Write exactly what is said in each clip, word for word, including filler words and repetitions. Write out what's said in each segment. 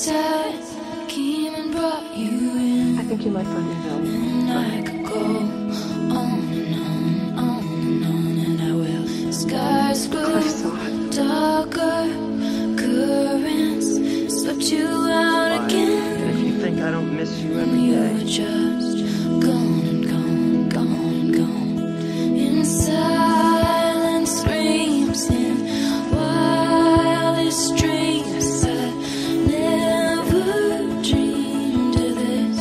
outside, came and brought you in. I think you might find me though. And I could go on and on, on and on, and I will. Skies grow darker, currents swept you out again. And if you think I don't miss you every day, you're just gone and gone, gone and gone. In silence screams, in wildest dreams, I never dreamed of this.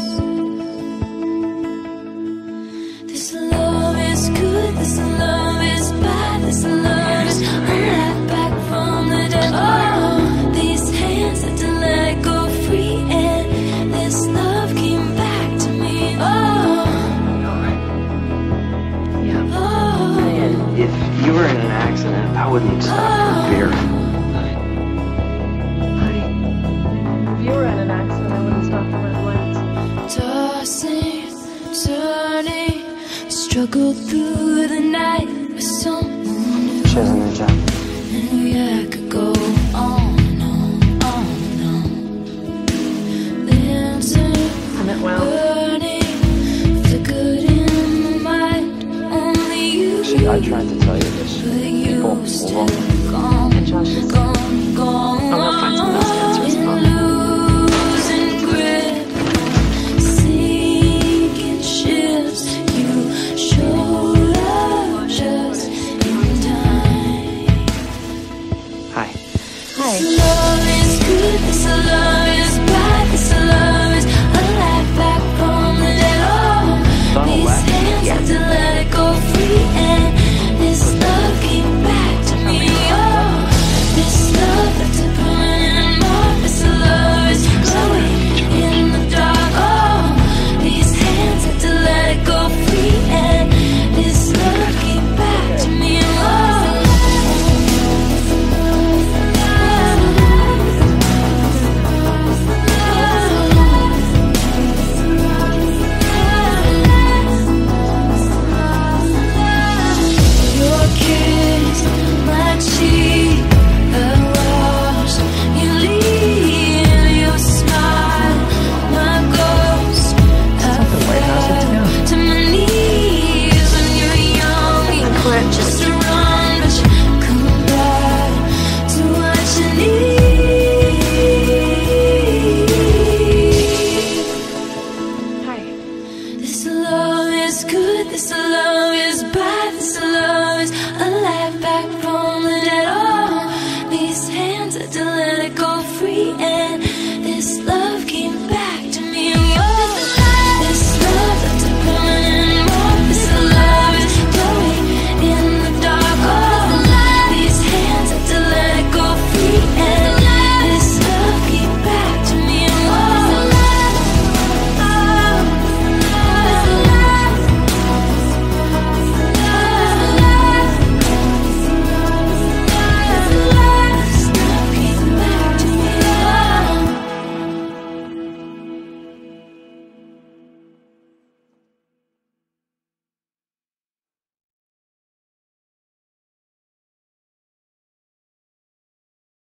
This love is good, this love is bad, this love is alive back from the dead. Oh, these hands that to let go free, and this love came back to me. Oh, yeah. oh, And if you were in an accident, I wouldn't stop for beer. If you were in an accident, I wouldn't stop for red lights. tossing, turning, struggled through the night with someone new. She has a new job. And yeah, I could go on and on, on and on. Lantern I meant well. burning, flickered in my mind. Only you. See, I tried to tell you this. But People you still will gone, and Josh is gone, gone. I'm gonna find someone else to answer his phone. Losing grip, sinking ships. You showed up just in time. Hi. This love is good, this love is bad, this love is alive back from the dead. Oh, Donna these left? hands Yeah. had to let it go free, and this love came back to me. Oh, this love left a burning mark, this love is glowing in the dark. Oh, these hands had to let it go free, and this love came back to me. Oh, your kiss, my cheek, I lost. You leave, your smile, my ghost. I fell to my knees when you're young. You just run, but you come back to what you need. Hi. This love is good, this love is bad, this love is